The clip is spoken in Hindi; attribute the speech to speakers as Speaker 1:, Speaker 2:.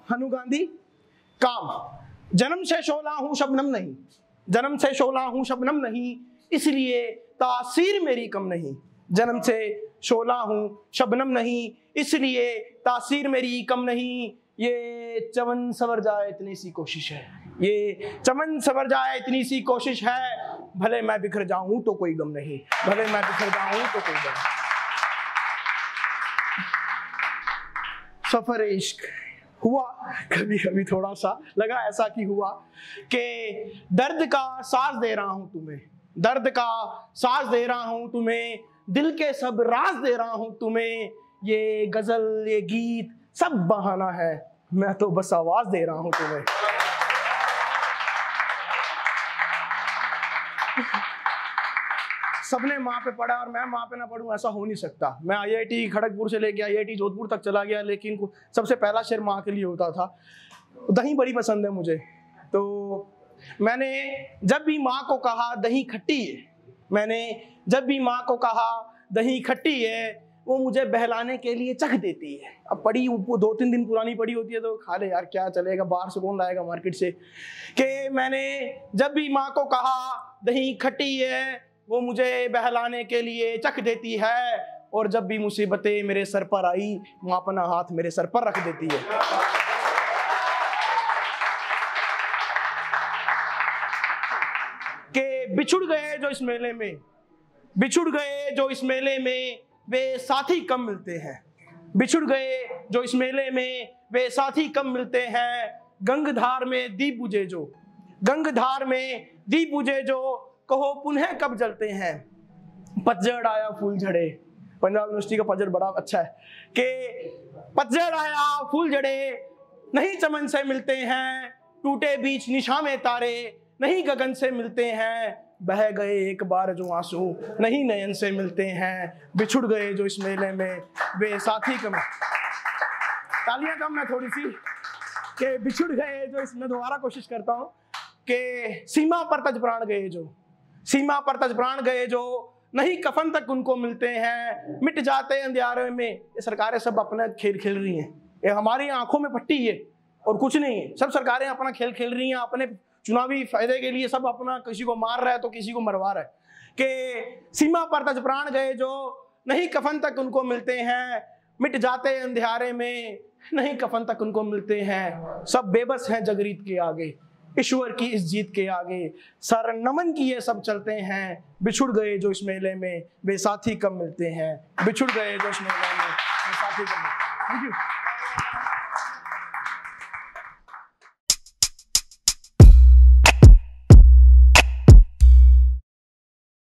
Speaker 1: हनु गांधी। काम, जन्म से शोला हूं शबनम नहीं, जन्म से शोला हूं शबनम नहीं, इसलिए तासीर मेरी कम नहीं। जन्म से शोला हूं शबनम नहीं, इसलिए तासीर मेरी कम नहीं। ये चमन सवर जाए इतनी सी कोशिश है, ये चमन सवर जाए इतनी सी कोशिश है। भले मैं बिखर जाऊं तो कोई गम नहीं, भले मैं बिखर जाऊं तो कोई गम नहीं। सफर-ए-इश्क हुआ कभी कभी थोड़ा सा लगा ऐसा कि हुआ कि दर्द का साज दे रहा हूं तुम्हें, दर्द का साज दे रहा हूं तुम्हें, दिल के सब राज दे रहा हूं तुम्हें। ये गजल ये गीत सब बहाना है, मैं तो बस आवाज दे रहा हूं तुम्हें। सबने माँ पे पढ़ा और मैं माँ पे ना पढ़ूं, ऐसा हो नहीं सकता। मैं IIT खड़गपुर से लेके IIT जोधपुर तक चला गया, लेकिन सबसे पहला शेर माँ के लिए होता था। दही बड़ी पसंद है मुझे, तो मैंने जब भी माँ को कहा दही खट्टी है, मैंने जब भी माँ को कहा दही खट्टी है, वो मुझे बहलाने के लिए चख देती है। अब पड़ी वो 2-3 दिन पुरानी पड़ी होती है तो खा ले यार, क्या चलेगा, बाहर से कौन लाएगा मार्केट से। कि मैंने जब भी माँ को कहा दही खट्टी है, वो मुझे बहलाने के लिए चख देती है, और जब भी मुसीबतें मेरे सर पर आई, माँ अपना हाथ मेरे सर पर रख देती है। कि बिछुड़ गए जो इस मेले में, बिछुड़ गए जो इस मेले में, वे साथी कम मिलते हैं। बिछुड़ गए जो इस मेले में, वे साथी कम मिलते हैं। गंगधार में दीप बुझे जो, गंगधार में दीप बुझे जो, कहो पुनः कब जलते हैं। पतझड़ आया फूल झड़े, पंजाब यूनिवर्सिटी का पतझड़ बड़ा अच्छा है। कि पतझड़ आया फूल झड़े, नहीं चमन से मिलते हैं, टूटे बीच निशा में तारे, नहीं गगन से मिलते हैं। बह गए एक बार जो आंसू, नहीं नयन से मिलते हैं। बिछुड़ गए जो इस मेले में, वे साथी कम। तालियां कम है थोड़ी सी। कि बिछुड़ गए जो इसमें, दोबारा कोशिश करता हूँ। कि सीमा पर तज प्राण गए जो, सीमा पर तज प्राण गए जो, नहीं कफन तक उनको मिलते हैं। मिट जाते अंधियारे में। ये सरकारें सब अपना खेल खेल रही हैं, ये हमारी आंखों में पट्टी है और कुछ नहीं है। सब सरकारें अपना खेल खेल रही हैं, अपने चुनावी फायदे के लिए सब अपना, किसी को मार रहा है तो किसी को मरवा रहा है। कि सीमा पर तज प्राण गए जो, नहीं कफन तक उनको मिलते हैं। मिट जाते अंधियारे में, नहीं कफन तक उनको मिलते हैं। सब बेबस हैं जगरीत के आगे, ईश्वर की इस जीत के आगे। सर नमन किए सब चलते हैं। बिछुड़ गए जो इस मेले में, वे साथी कम मिलते हैं। बिछुड़ गए जो इस मेले में, वे साथी कम मिलते हैं। Thank you.